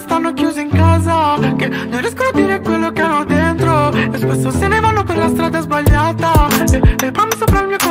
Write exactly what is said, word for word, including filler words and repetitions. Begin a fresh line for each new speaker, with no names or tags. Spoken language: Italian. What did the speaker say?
stanno chiusi in casa, che non riescono a dire quello che hanno dentro, e spesso se ne vanno per la strada sbagliata, e, e poi mi sopra il mio